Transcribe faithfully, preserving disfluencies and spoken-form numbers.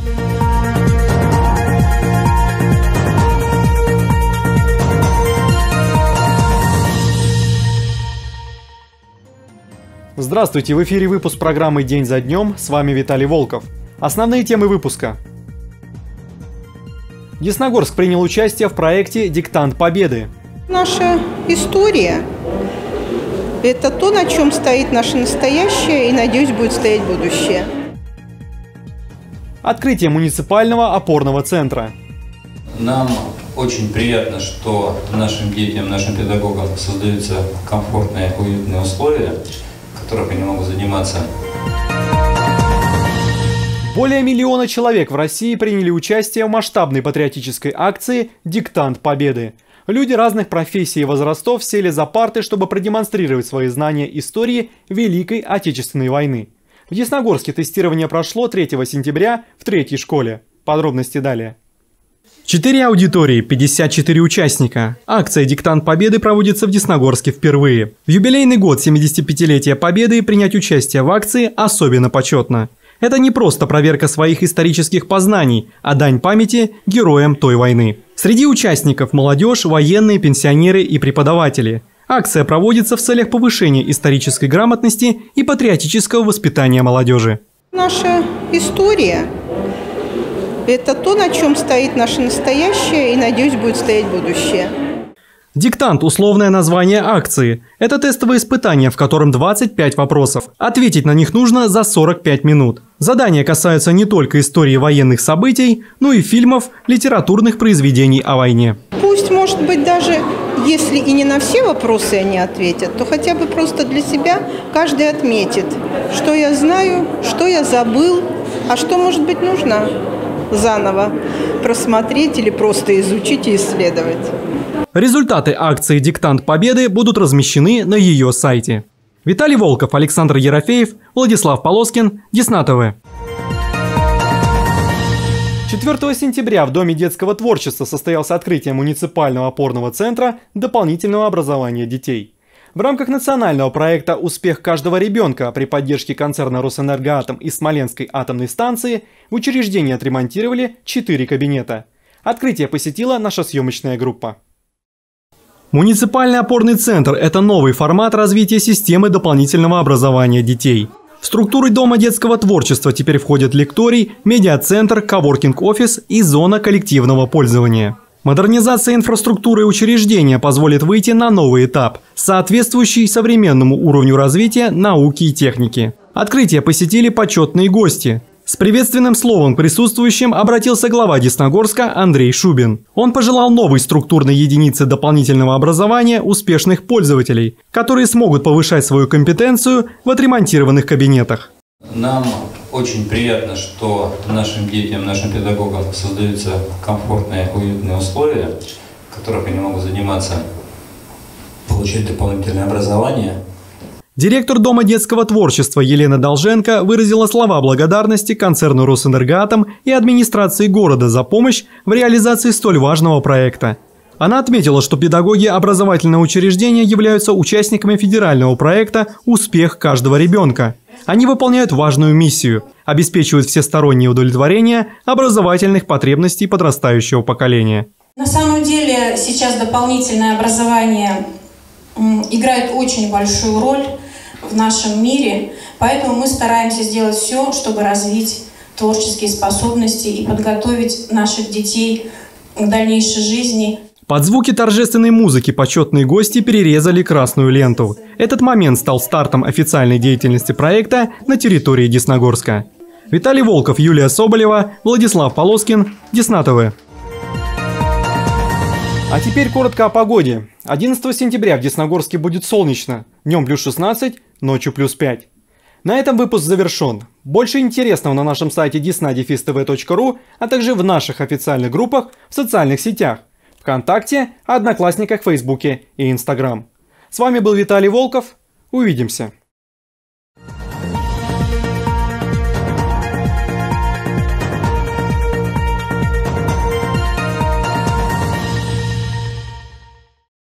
Здравствуйте, в эфире выпуск программы «День за днем», с вами Виталий Волков. Основные темы выпуска. Десногорск принял участие в проекте «Диктант Победы». Наша история – это то, на чем стоит наше настоящее и, надеюсь, будет стоять будущее. Открытие муниципального опорного центра. Нам очень приятно, что нашим детям, нашим педагогам создаются комфортные, уютные условия, в которых они могут заниматься. Более миллиона человек в России приняли участие в масштабной патриотической акции «Диктант Победы». Люди разных профессий и возрастов сели за парты, чтобы продемонстрировать свои знания истории Великой Отечественной войны. В Десногорске тестирование прошло третьего сентября в третьей школе. Подробности далее. Четыре аудитории, пятьдесят четыре участника. Акция «Диктант Победы» проводится в Десногорске впервые. В юбилейный год семидесятипятилетия Победы принять участие в акции особенно почетно. Это не просто проверка своих исторических познаний, а дань памяти героям той войны. Среди участников молодежь, военные, пенсионеры и преподаватели. Акция проводится в целях повышения исторической грамотности и патриотического воспитания молодежи. Наша история – это то, на чем стоит наше настоящее и, надеюсь, будет стоять будущее. Диктант – условное название акции. Это тестовое испытание, в котором двадцать пять вопросов. Ответить на них нужно за сорок пять минут. Задания касаются не только истории военных событий, но и фильмов, литературных произведений о войне. Пусть, может быть, даже если и не на все вопросы они ответят, то хотя бы просто для себя каждый отметит, что я знаю, что я забыл, а что, может быть, нужно заново просмотреть или просто изучить и исследовать. Результаты акции «Диктант Победы» будут размещены на ее сайте. Виталий Волков, Александр Ерофеев, Владислав Полоскин, Десна ТВ. четвёртого сентября в Доме детского творчества состоялось открытие муниципального опорного центра дополнительного образования детей. В рамках национального проекта «Успех каждого ребенка» при поддержке концерна «Росэнергоатом» и Смоленской атомной станции в учреждении отремонтировали четыре кабинета. Открытие посетила наша съемочная группа. Муниципальный опорный центр – это новый формат развития системы дополнительного образования детей. В структуры Дома детского творчества теперь входят лекторий, медиацентр, коворкинг-офис и зона коллективного пользования. Модернизация инфраструктуры учреждения позволит выйти на новый этап, соответствующий современному уровню развития науки и техники. Открытие посетили почетные гости. С приветственным словом к присутствующим обратился глава Десногорска Андрей Шубин. Он пожелал новой структурной единице дополнительного образования успешных пользователей, которые смогут повышать свою компетенцию в отремонтированных кабинетах. Нам очень приятно, что нашим детям, нашим педагогам создаются комфортные, уютные условия, в которых они могут заниматься, получать дополнительное образование. Директор Дома детского творчества Елена Долженко выразила слова благодарности концерну «Росэнергоатом» и администрации города за помощь в реализации столь важного проекта. Она отметила, что педагоги образовательного учреждения являются участниками федерального проекта «Успех каждого ребенка». Они выполняют важную миссию – обеспечивают всестороннее удовлетворение образовательных потребностей подрастающего поколения. На самом деле сейчас дополнительное образование играет очень большую роль в нашем мире, поэтому мы стараемся сделать все, чтобы развить творческие способности и подготовить наших детей к дальнейшей жизни. Под звуки торжественной музыки почетные гости перерезали красную ленту. Этот момент стал стартом официальной деятельности проекта на территории Десногорска. Виталий Волков, Юлия Соболева, Владислав Полоскин, Десна ТВ. А теперь коротко о погоде. одиннадцатого сентября в Десногорске будет солнечно. Днем плюс шестнадцать, ночью плюс пять. На этом выпуск завершен. Больше интересного на нашем сайте десна дефис тв точка ру, а также в наших официальных группах в социальных сетях. ВКонтакте, Одноклассниках, Фейсбуке и Инстаграм. С вами был Виталий Волков. Увидимся.